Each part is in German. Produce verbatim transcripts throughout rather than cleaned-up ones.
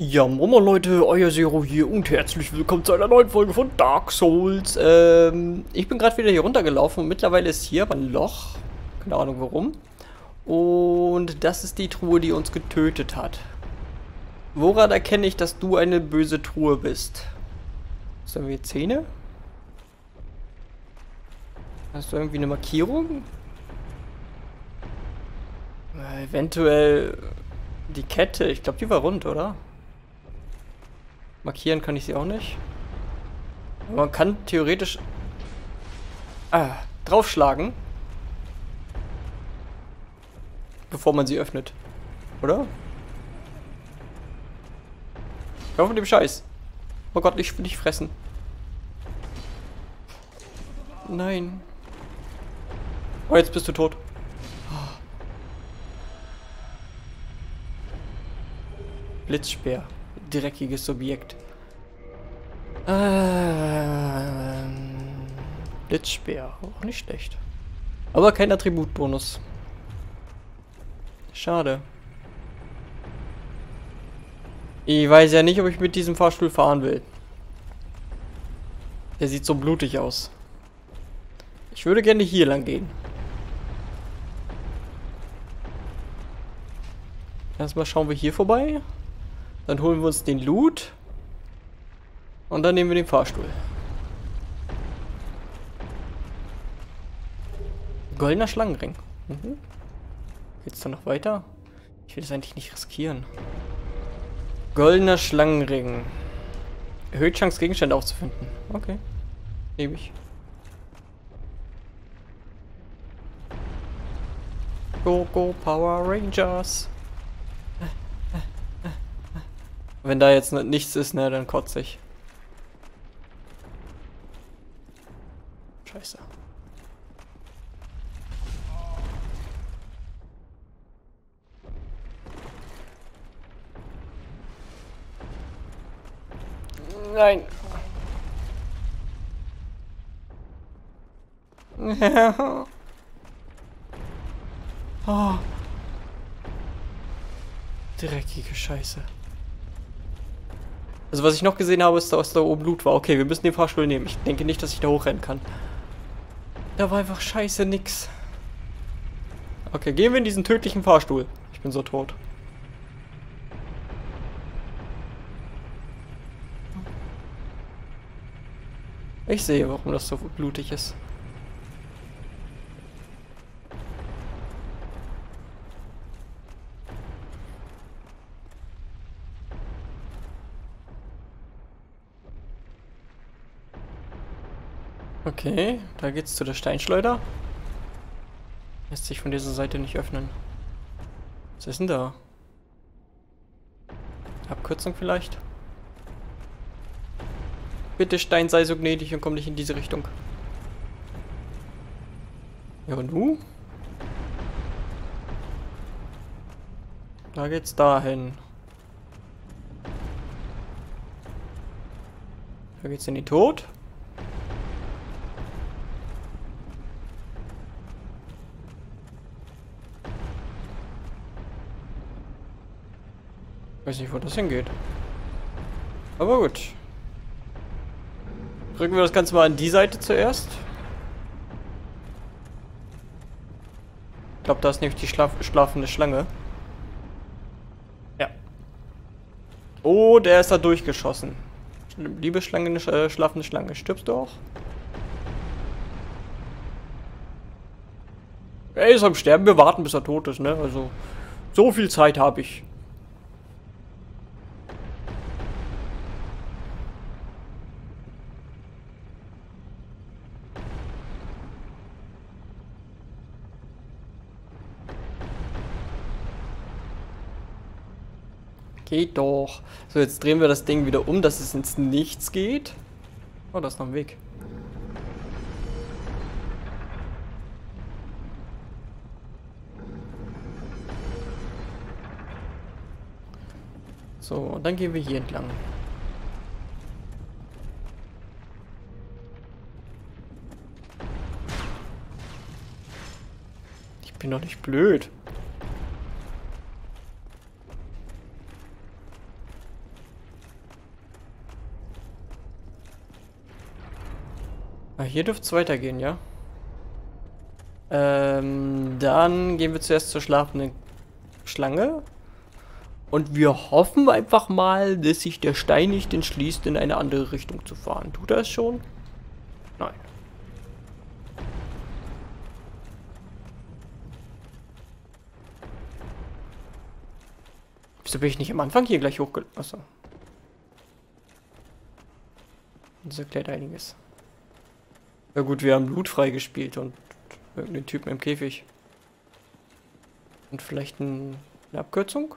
Ja, Moin Leute, euer Zero hier und herzlich willkommen zu einer neuen Folge von Dark Souls. Ähm, ich bin gerade wieder hier runtergelaufen und mittlerweile ist hier aber ein Loch. Keine Ahnung warum. Und das ist die Truhe, die uns getötet hat. Woran erkenne ich, dass du eine böse Truhe bist? Hast du irgendwie Zähne? Hast du irgendwie eine Markierung? Äh, eventuell die Kette. Ich glaube, die war rund, oder? Markieren kann ich sie auch nicht. Aber man kann theoretisch ah, draufschlagen, bevor man sie öffnet. Oder? Hör auf mit dem Scheiß. Oh Gott, ich will dich fressen. Nein. Oh, jetzt bist du tot. Blitzspeer. Dreckiges Subjekt. Ähm, Blitzspeer. Auch nicht schlecht. Aber kein Attributbonus. Schade. Ich weiß ja nicht, ob ich mit diesem Fahrstuhl fahren will. Der sieht so blutig aus. Ich würde gerne hier lang gehen. Erstmal schauen wir hier vorbei. Dann holen wir uns den Loot. Und dann nehmen wir den Fahrstuhl. Goldener Schlangenring. Mhm. Geht's da noch weiter? Ich will das eigentlich nicht riskieren. Goldener Schlangenring. Erhöht Chance, Gegenstände aufzufinden. Okay. Nehme ich. Go, go, Power Rangers. Wenn da jetzt nichts ist, ne, dann kotze ich. Scheiße. Nein. Oh. Dreckige Scheiße. Also was ich noch gesehen habe, ist, dass da oben Blut war. Okay, wir müssen den Fahrstuhl nehmen. Ich denke nicht, dass ich da hochrennen kann. Da war einfach scheiße nix. Okay, gehen wir in diesen tödlichen Fahrstuhl. Ich bin so tot. Ich sehe, warum das so blutig ist. Okay, da geht's zu der Steinschleuder. Lässt sich von dieser Seite nicht öffnen. Was ist denn da? Abkürzung vielleicht? Bitte Stein, sei so gnädig und komm nicht in diese Richtung. Ja und nu? Da geht's dahin. Da geht's in den Tod. Weiß nicht, wo das hingeht. Aber gut. Drücken wir das Ganze mal an die Seite zuerst. Ich glaube, da ist nämlich die schlaf schlafende Schlange. Ja. Oh, der ist da durchgeschossen. Liebe Schlange, äh, schlafende Schlange. Stirbst du auch? Er ist am Sterben. Wir warten, bis er tot ist, ne? Also, so viel Zeit habe ich. Geht doch. So, jetzt drehen wir das Ding wieder um, dass es ins Nichts geht. Oh, da ist noch ein Weg. So, und dann gehen wir hier entlang. Ich bin doch nicht blöd. Ah, hier dürfte es weitergehen, ja? Ähm, dann gehen wir zuerst zur schlafenden Schlange. Und wir hoffen einfach mal, dass sich der Stein nicht entschließt, in eine andere Richtung zu fahren. Tut er es schon? Nein. Wieso bin ich nicht am Anfang hier gleich hochge... Achso. Das erklärt einiges. Ja gut, wir haben Blut freigespielt und irgendeinen Typen im Käfig. Und vielleicht ein, eine Abkürzung?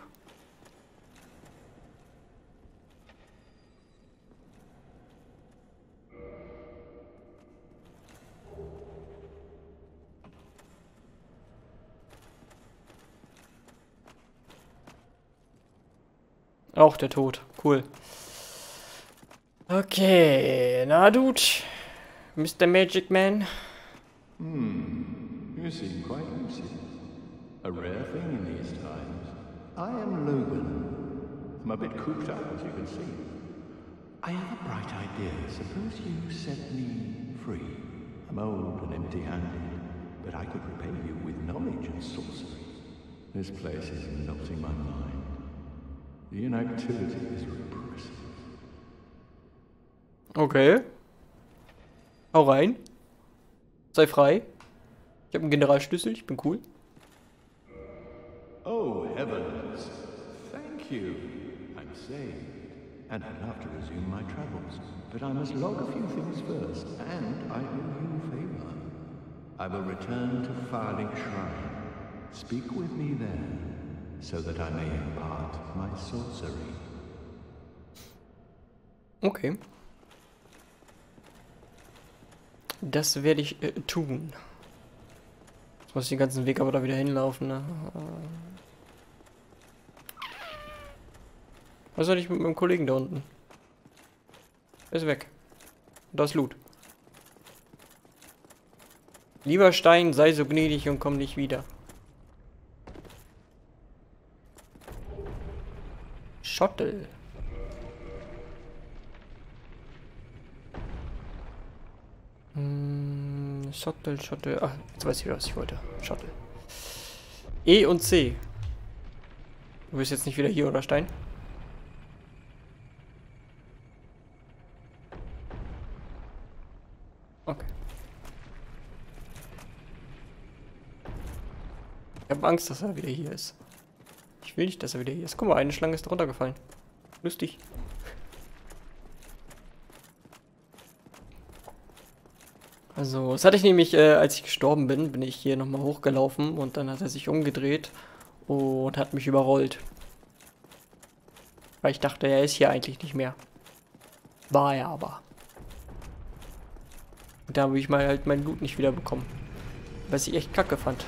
Auch der Tod. Cool. Okay, na Dude. Mister Magic Man. Hmm, you seem quite lucid. A rare thing in these times. I am Logan. I'm a bit cooped up, as you can see. I have a bright idea. Suppose you set me free. I'm old and empty-handed, but I could repay you with knowledge and sorcery. This place is melting my mind. The inactivity is repressive. Okay. Hau rein. Sei frei. Ich habe einen Generalschlüssel, ich bin cool. Oh, heavens. Thank you. I'm saved. And I'd love to resume my travels. But I must log a few things first. And I owe you a favor. I will return to Farling Shrine. Speak with me there, so that I may impart my sorcery. Okay. Das werde ich äh, tun. Jetzt muss ich den ganzen Weg aber da wieder hinlaufen, ne? Was soll ich mit meinem Kollegen da unten? Er ist weg. Da ist Loot. Lieber Stein, sei so gnädig und komm nicht wieder. Schottel. Hm, Schottel, Schottel. Ach, jetzt weiß ich wieder, was ich wollte. Schottel. E und C. Du bist jetzt nicht wieder hier, oder Stein? Okay. Ich habe Angst, dass er wieder hier ist. Ich will nicht, dass er wieder hier ist. Guck mal, eine Schlange ist runtergefallen. Lustig. Also, das hatte ich nämlich, äh, als ich gestorben bin, bin ich hier nochmal hochgelaufen und dann hat er sich umgedreht und hat mich überrollt. Weil ich dachte, er ist hier eigentlich nicht mehr. War er aber. Und da habe ich mal halt mein Loot nicht wieder bekommen. Was ich echt kacke fand.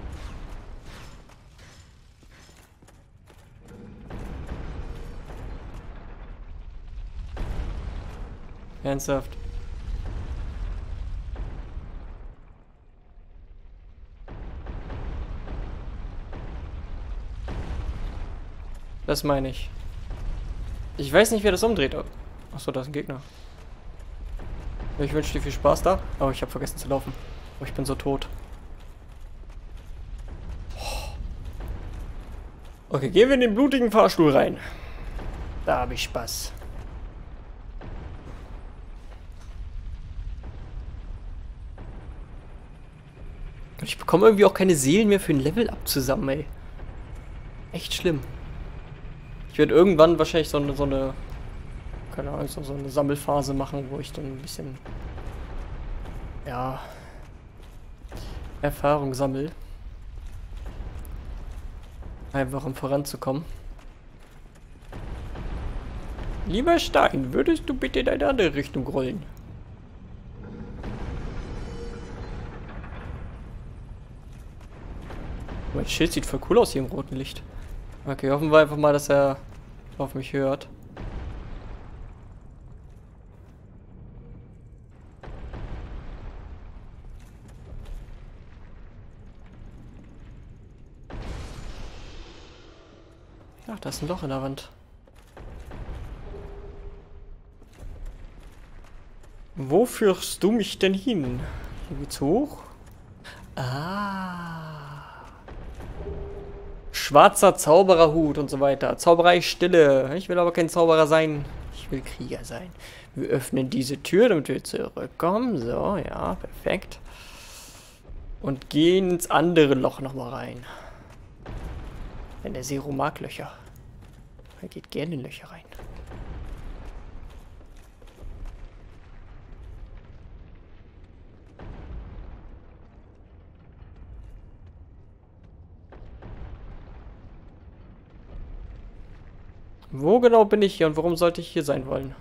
Ernsthaft. Das meine ich. Ich weiß nicht, wer das umdreht. Achso, da ist ein Gegner. Ich wünsche dir viel Spaß da. Oh, ich habe vergessen zu laufen. Oh, ich bin so tot. Okay, gehen wir in den blutigen Fahrstuhl rein. Da habe ich Spaß. Und ich bekomme irgendwie auch keine Seelen mehr für ein Level-Up zusammen, ey. Echt schlimm. Ich werde irgendwann wahrscheinlich so eine, so eine, keine Ahnung, so eine Sammelphase machen, wo ich dann ein bisschen, ja, Erfahrung sammle. Einfach um voranzukommen. Lieber Stein, würdest du bitte in eine andere Richtung rollen? Mein Schild sieht voll cool aus hier im roten Licht. Okay, hoffen wir einfach mal, dass er auf mich hört. Ach, da ist ein Loch in der Wand. Wo führst du mich denn hin? Hier geht's hoch. Ah. Schwarzer Zaubererhut und so weiter. Zauberei Stille. Ich will aber kein Zauberer sein. Ich will Krieger sein. Wir öffnen diese Tür, damit wir zurückkommen. So, ja, perfekt. Und gehen ins andere Loch nochmal rein. Denn der Zero mag Löcher. Er geht gerne in Löcher rein. Wo genau bin ich hier und warum sollte ich hier sein wollen?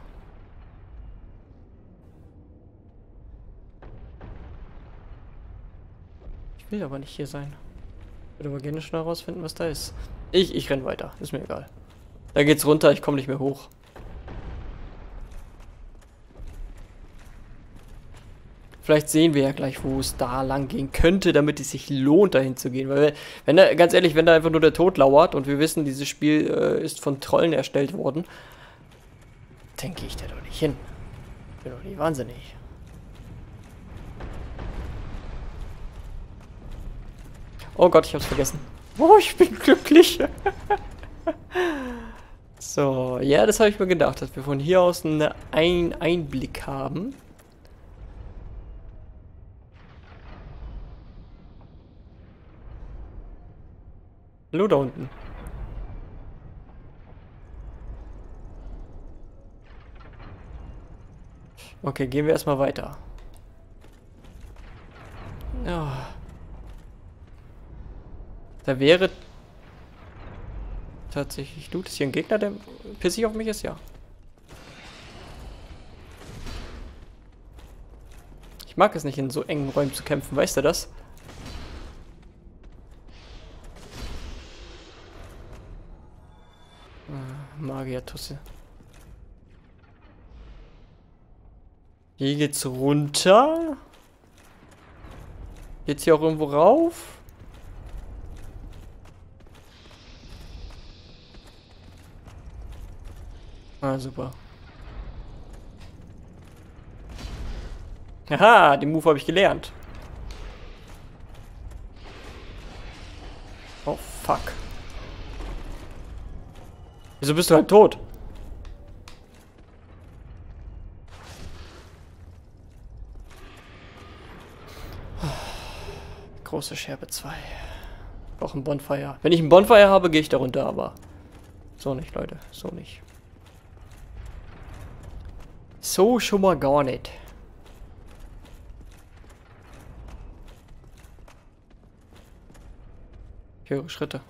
Ich will aber nicht hier sein. Ich würde aber gerne schnell herausfinden, was da ist. Ich, ich renn weiter. Ist mir egal. Da geht's runter, ich komme nicht mehr hoch. Vielleicht sehen wir ja gleich, wo es da lang gehen könnte, damit es sich lohnt, dahin zu gehen. Weil, wenn da, ganz ehrlich, wenn da einfach nur der Tod lauert und wir wissen, dieses Spiel äh, ist von Trollen erstellt worden, dann gehe ich da doch nicht hin. Ich bin doch nicht wahnsinnig. Oh Gott, ich hab's vergessen. Oh, ich bin glücklich. So, ja, das habe ich mir gedacht, dass wir von hier aus einen Ein Einblick haben. Hallo da unten. Okay, gehen wir erstmal weiter. Ja. Da wäre tatsächlich Loot. Ist hier ein Gegner, der pissig auf mich ist? Ja. Ich mag es nicht, in so engen Räumen zu kämpfen. Weißt du das? Magiertusse. Hier geht's runter. Geht's hier auch irgendwo rauf? Ah, super. Aha, den Move habe ich gelernt. Oh, fuck. Wieso bist du halt tot? Große Scherbe zwei. Auch ein Bonfire. Wenn ich ein Bonfire habe, gehe ich da runter, aber so nicht, Leute. So nicht. So schon mal gar nicht. Ich höre Schritte.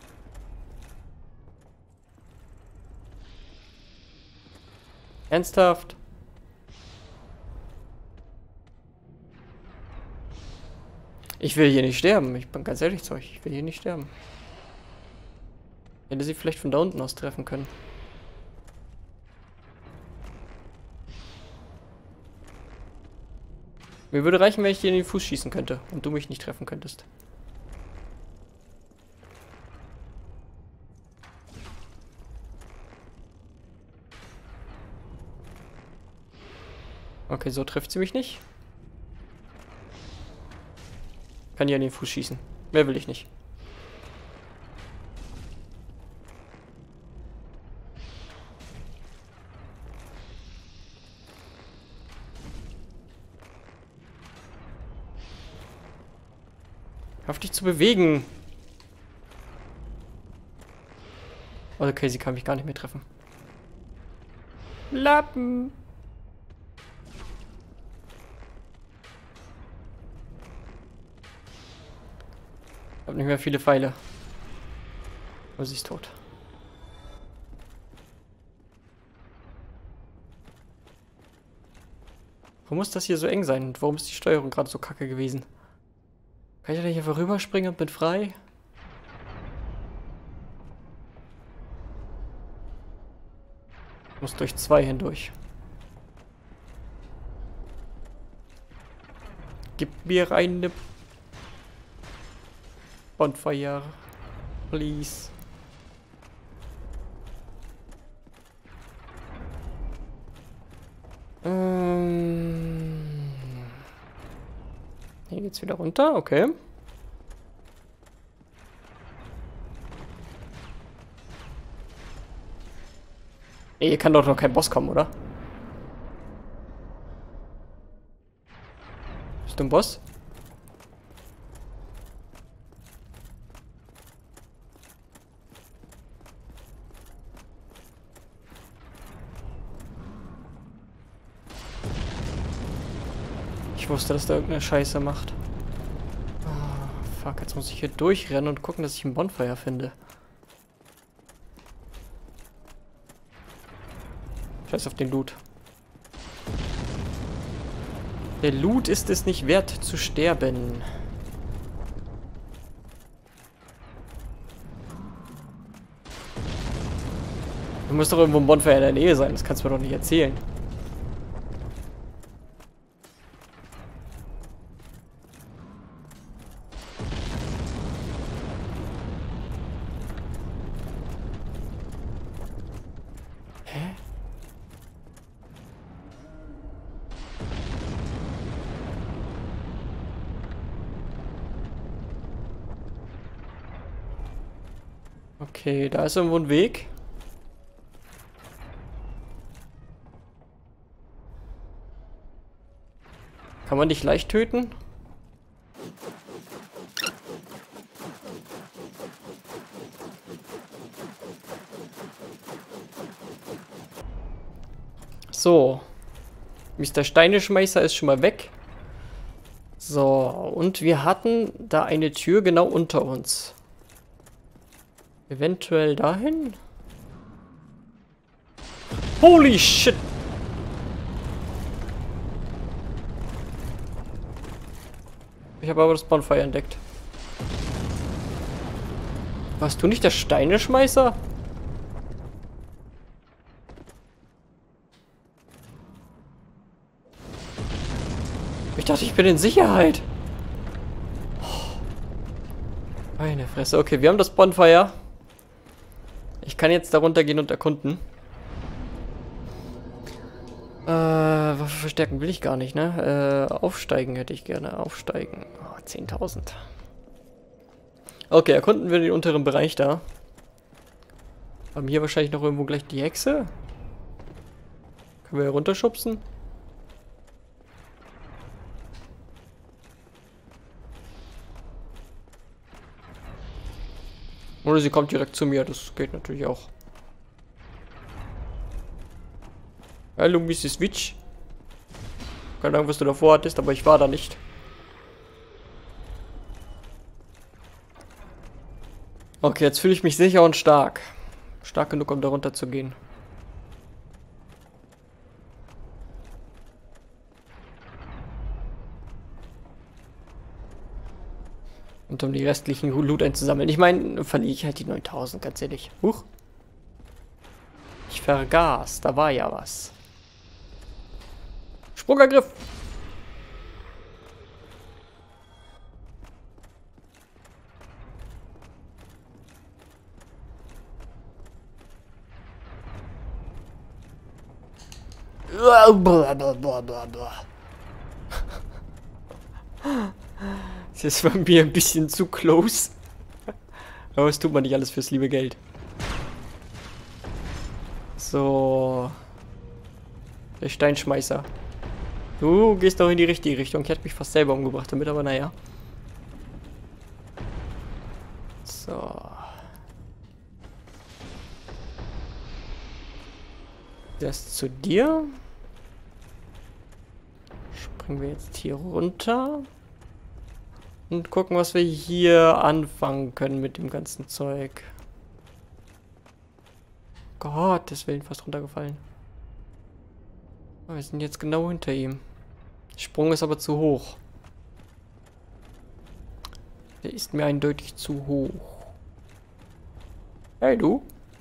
Ernsthaft? Ich will hier nicht sterben. Ich bin ganz ehrlich zu euch. Ich will hier nicht sterben. Ich hätte sie vielleicht von da unten aus treffen können. Mir würde reichen, wenn ich dir in den Fuß schießen könnte und du mich nicht treffen könntest. Okay, so trifft sie mich nicht. Kann ihr an den Fuß schießen. Mehr will ich nicht. Hör auf dich zu bewegen. Okay, sie kann mich gar nicht mehr treffen. Lappen. Ich habe nicht mehr viele Pfeile. Aber sie ist tot. Warum muss das hier so eng sein? Und warum ist die Steuerung gerade so kacke gewesen? Kann ich da nicht einfach rüberspringen und bin frei? Ich muss durch zwei hindurch. Gib mir eine Bonfire, please. Ähm geht's wieder runter, okay. Ey, hier kann doch noch kein Boss kommen, oder? Bist du ein Boss? Ich wusste, dass der irgendeine Scheiße macht. Oh, fuck, jetzt muss ich hier durchrennen und gucken, dass ich ein Bonfire finde. Scheiß auf den Loot. Der Loot ist es nicht wert zu sterben. Du musst doch irgendwo ein Bonfire in der Nähe sein, das kannst du mir doch nicht erzählen. Hä? Okay, da ist irgendwo ein Weg. Kann man dich leicht töten? So. Mister Steineschmeißer ist schon mal weg. So, und wir hatten da eine Tür genau unter uns. Eventuell dahin? Holy shit! Ich habe aber das Bonfire entdeckt. Warst du nicht der Steineschmeißer? Ich dachte, ich bin in Sicherheit. Meine Fresse. Okay, wir haben das Bonfire. Ich kann jetzt darunter gehen und erkunden. Äh, Waffe verstärken will ich gar nicht, ne? Äh, aufsteigen hätte ich gerne. Aufsteigen. Oh, zehntausend. Okay, erkunden wir den unteren Bereich da. Haben hier wahrscheinlich noch irgendwo gleich die Hexe. Können wir hier runterschubsen? Oder sie kommt direkt zu mir, das geht natürlich auch. Hallo, Missus Witch. Keine Ahnung, was du davor hattest, aber ich war da nicht. Okay, jetzt fühle ich mich sicher und stark. Stark genug, um da runter zu gehen. Und um die restlichen Loot einzusammeln. Ich meine, verliere ich halt die neuntausend, ganz ehrlich. Huch. Ich vergaß, da war ja was. Sprungangriff. Das war mir ein bisschen zu close. Aber es tut man nicht alles fürs liebe Geld. So. Der Steinschmeißer. Du gehst doch in die richtige Richtung. Ich hätte mich fast selber umgebracht damit, aber naja. So. Das zu dir. Springen wir jetzt hier runter. Und gucken, was wir hier anfangen können mit dem ganzen Zeug. Gottes Willen, fast runtergefallen. Oh, wir sind jetzt genau hinter ihm. Der Sprung ist aber zu hoch. Der ist mir eindeutig zu hoch. Hey, du.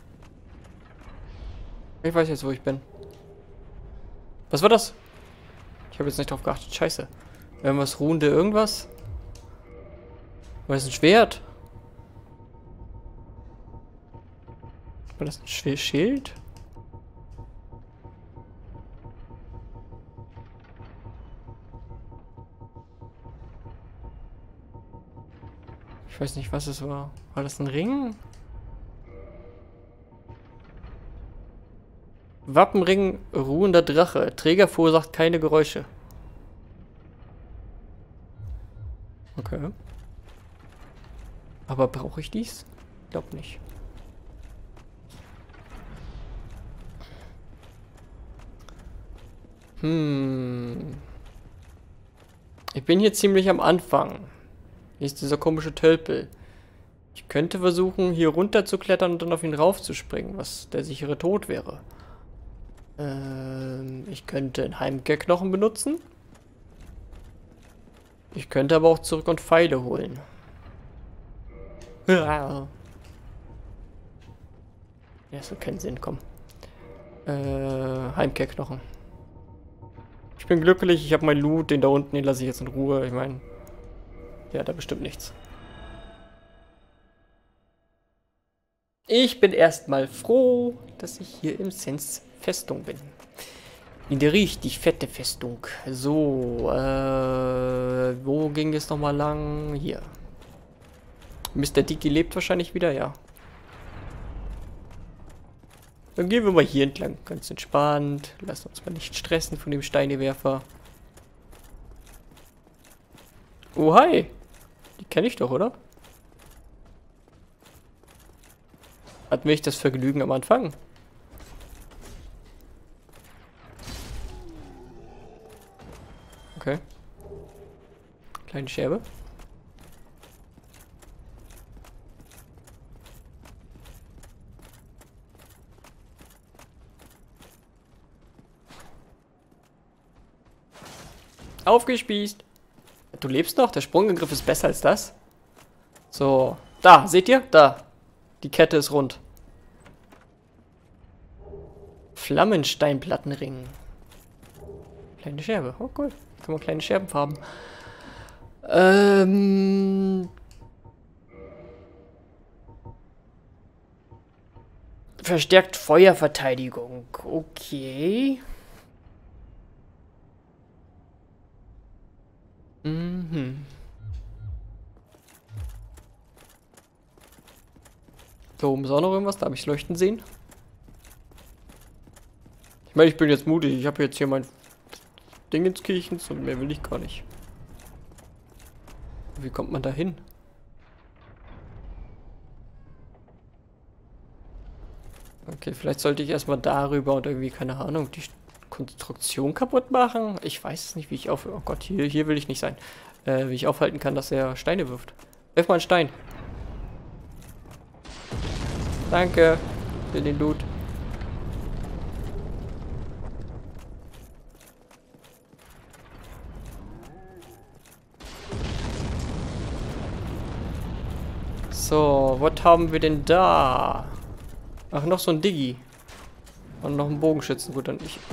Ich weiß jetzt, wo ich bin. Was war das? Ich habe jetzt nicht drauf geachtet. Scheiße. Irgendwas ruhende irgendwas? War das ein Schwert? War das ein Sch Schild? Ich weiß nicht, was es war. War das ein Ring? Wappenring, ruhender Drache. Träger verursacht keine Geräusche. Okay. Aber brauche ich dies? Ich glaube nicht. Hm. Ich bin hier ziemlich am Anfang. Hier ist dieser komische Tölpel. Ich könnte versuchen, hier runter zu klettern und dann auf ihn raufzuspringen, was der sichere Tod wäre. Ähm, ich könnte einen Heimkehrknochen benutzen. Ich könnte aber auch zurück und Pfeile holen. Ja, das hat keinen Sinn, komm. Äh, Heimkehrknochen. Ich bin glücklich, ich habe meinen Loot, den da unten, den lasse ich jetzt in Ruhe. Ich meine, der hat da bestimmt nichts. Ich bin erstmal froh, dass ich hier im Sens Festung bin. In der richtig fette Festung. So, äh, wo ging es nochmal lang? Hier. Mister Dicky lebt wahrscheinlich wieder, ja. Dann gehen wir mal hier entlang, ganz entspannt. Lass uns mal nicht stressen von dem Steinewerfer. Oh, hi. Die kenne ich doch, oder? Hatten wir nicht das Vergnügen am Anfang? Okay. Kleine Scherbe. Aufgespießt. Du lebst noch? Der Sprungangriff ist besser als das. So. Da, seht ihr? Da. Die Kette ist rund. Flammensteinplattenring. Kleine Scherbe. Oh, cool. Kann man kleine Scherben farben. Ähm... Verstärkt Feuerverteidigung. Okay. Mhm. Da oben ist auch noch irgendwas. Da habe ich leuchten sehen. Ich meine, ich bin jetzt mutig. Ich habe jetzt hier mein Ding ins Kirchens und mehr will ich gar nicht. Wie kommt man da hin? Okay, vielleicht sollte ich erstmal darüber und irgendwie, keine Ahnung, die Konstruktion kaputt machen. Ich weiß es nicht, wie ich auf... Oh Gott, hier, hier will ich nicht sein. Äh, wie ich aufhalten kann, dass er Steine wirft. Wirf mal einen Stein. Danke für den Loot. So, was haben wir denn da? Ach, noch so ein Diggi. Und noch ein Bogenschützen. Gut, dann ich.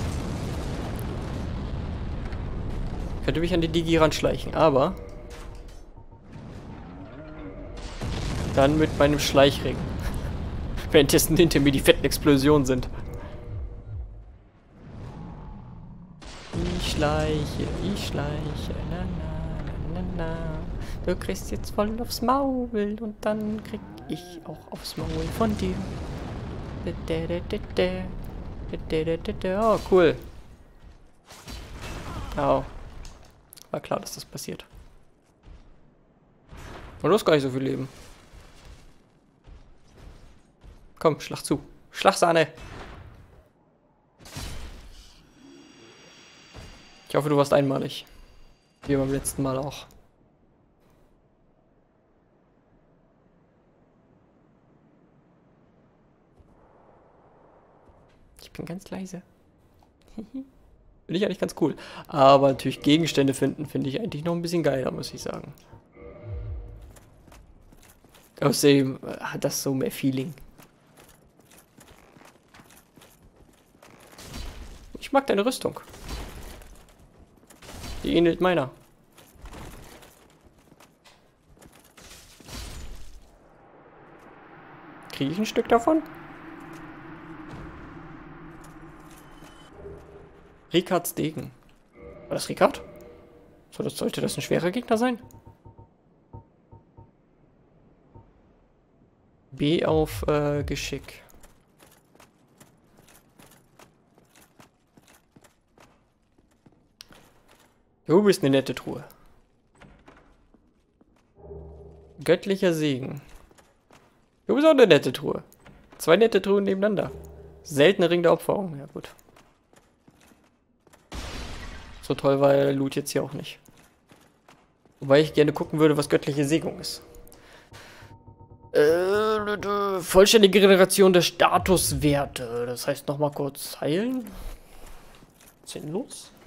Könnte mich an die Diggi ranschleichen, aber dann mit meinem Schleichring. Währenddessen hinter mir die fetten Explosionen sind. Ich schleiche, ich schleiche, na na na na na. Du kriegst jetzt voll aufs Maul und dann krieg ich auch aufs Maul von dir. Oh, cool. Oh. War klar, dass das passiert. Und du hast gar nicht so viel Leben. Komm, schlag zu. Schlagsahne. Ich hoffe, du warst einmalig. Wie beim letzten Mal auch. Ich bin ganz leise. Finde ich eigentlich ganz cool. Aber natürlich Gegenstände finden, finde ich eigentlich noch ein bisschen geiler, muss ich sagen. Außerdem hat das so mehr Feeling. Ich mag deine Rüstung. Die ähnelt meiner. Kriege ich ein Stück davon? Rikards Degen. War das Rikard? So, das sollte das ein schwerer Gegner sein? B auf äh, Geschick. Du bist eine nette Truhe. Göttlicher Segen. Du bist auch eine nette Truhe. Zwei nette Truhen nebeneinander. Seltener Ring der Opferung. Ja gut. So toll war der Loot jetzt hier auch nicht. Wobei ich gerne gucken würde, was göttliche Segnung ist. Äh, vollständige Generation der Statuswerte. Das heißt nochmal kurz heilen. Sinnlos.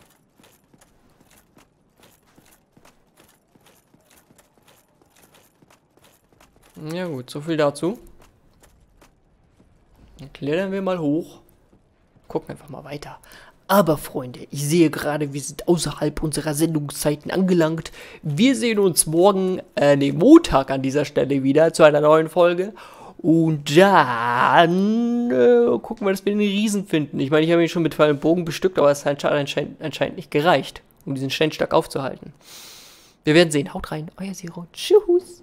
Ja gut, so viel dazu. Dann klettern wir mal hoch. Gucken einfach mal weiter. Aber Freunde, ich sehe gerade, wir sind außerhalb unserer Sendungszeiten angelangt. Wir sehen uns morgen, äh, ne, Montag an dieser Stelle wieder zu einer neuen Folge. Und dann äh, gucken wir, dass wir den Riesen finden. Ich meine, ich habe ihn schon mit Pfeil und Bogen bestückt, aber es hat anscheinend, anscheinend nicht gereicht, um diesen Steinstock aufzuhalten. Wir werden sehen. Haut rein, euer Zero. Tschüss.